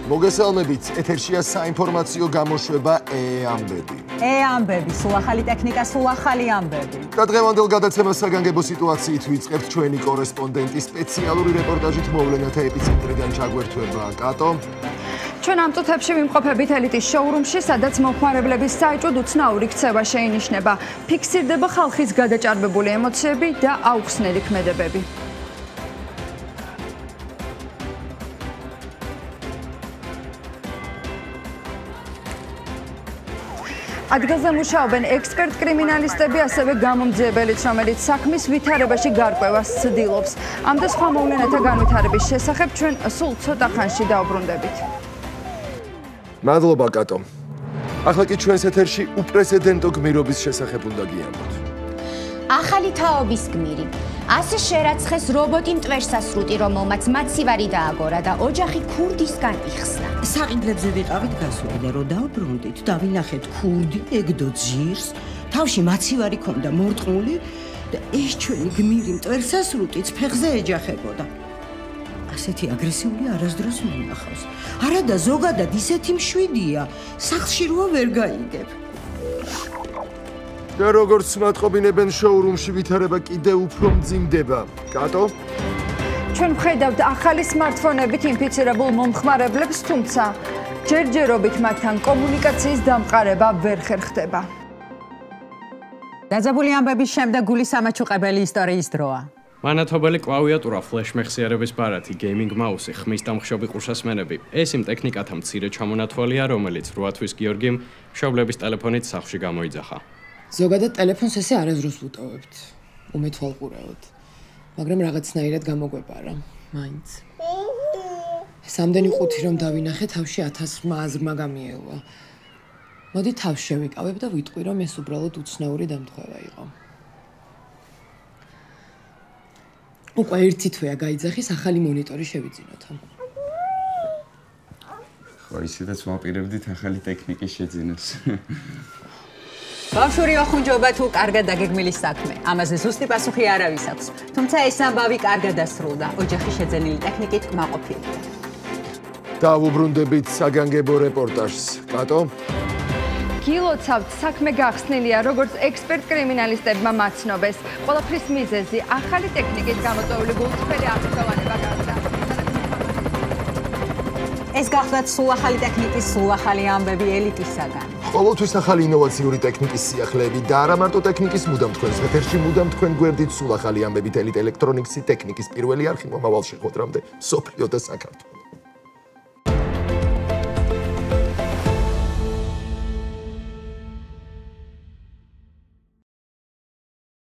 მოგესალმებით, ეთერშია საინფორმაციო გამოშვება ამბები. ამბები, სულ ახალი ტექნიკა, სულ ახალი ამბები. და დღევანდელ გადაცემას საგანგებო სიტუაციით ვიწყებთ ჩვენი კორესპონდენტის სპეციალური რეპორტაჟით მოვლენათა ეპიცენტრიდან ჩაგვერთვება კატო. ჩვენ ამ წუთებში ვიმყოფებით ელიტის შოურუმში, სადაც მომხმარებლების საეჭვოდ უცნაური ქცევა შეინიშნება. ფიქსირდება ხალხის გადაჭარბებული ემოციები და აუხსნელი ქმედებები. ადგილზე მუშაობენ ექსპერტ-კრიმინალისტები, ასევე გამომძიებელიც, რომელიც საქმის ვითარებაში გარკვევას ცდილობს. ამ და სხვა მოვლენათა განვითარების შესახებ ჩვენ სულ ცოტა ხანში დავბრუნდებით. მადლობა კატო. ახლა კი ჩვენს ეთერში უპრეცედენტო გმირობის შესახებ უნდა გიამბოთ. ახალი თაობის გმირი. ასე შერაცხეს რობოტი მტვერსასრუტი, რომელმაც მაცივარი დააგორა და ოჯახი ქურდისგან იხსნა. საყიდლებზე ვიყავით გასული და რო დავბრუნდით, დავინახეთ ქურდი ეგდო ძირს, თავში მაცივარი ქონდა მორტყმული და ეს ჩვენი გმირი მტვერსასრუტიც ფეხზე ეჯახებოდა. ასეთი აგრესიული არასდროს მინახავს. არა და ზოგადად ისეთი მშვიდია, სახლში როა ვერ გაიგებ. და როგორც მატყობინებენ შოურუმში ვითარება კიდევ უფრო მძიმდება. კატო? ჩვენ ვხედავთ ახალი სმარტფონებით ინფიცირებულ მომხმარებლებს, თუმცა ჯერჯერობით მათთან კომუნიკაციის დამყარება ვერ ხერხდება. დაძაბული ამბების შემდეგ გული სამაჩუყებელი ისტორიის დროა. მანათობელი კლავიატურა, ფლეშ მეხსიერების ბარათი, გეიმინგ მაუსი, ხმის დამხშობი ყურშასმენები. ეს იმ ტექნიკათა მცირე ჩამონათვალია, რომელიც 8 თვის გიორგიმ მშობლების ტელეფონით სახლში გამოიძახა. ზოგადად ტელეფონს ესე არასდროს ვუტოვებთ. უმეთვალყურეოდ. მაგრამ რაღაცნაირად გამოგვეპარა. მაინც. სამდენი ყუთი რომ დავინახე, თავში 1000 აზრმა გამიელვა. მოდი თავს შევიკავებ და ვიტყვი, რომ ეს უბრალოდ უცნაური დამთხევა იყო. უკვე ერთი თვეა გაიძახის, ახალი მონიტორი შევიძინოთ. ხო, ისედაც ვაპირებდით ახალი ტექნიკის შეძინოს. ბავშვური ახუნჯობა თუ კარგად დაგეგმილის საქმე. ამაზე ზუსტი პასუხი არავის აქვს. თუმცა ეს ამბავი კარგად დასრულდა. ოჯახი შეძენილი ტექნიკით კმაყოფილია. დავუბრუნდებით საგანგებო რეპორტაჟს. კატო? გილოცავთ, საქმე გახსნილია, როგორც ექსპერტ-კრიმინალისტებმა მაცნობეს. ყველაფრის მიზეზი ახალი ტექნიკით გამოწვეული გულწრფელი აღწევანება გახდა. ეს გახლავთ სულ ახალი ტექნიკის, სულ ახალი ამბები ელიტისაგან. ყოველთვის ახალი ინოვაციური ტექნიკის სიახლეები და არა მარტო ტექნიკის მუდამ თქვენს ეთერში მუდამ თქვენ გვერდით სულ ახალი ამბებით ელიტ ელექტრონიკსი ტექნიკის პირველი არხი მომავალ შეხვედრამდე მსოფლიო და საქართველოს.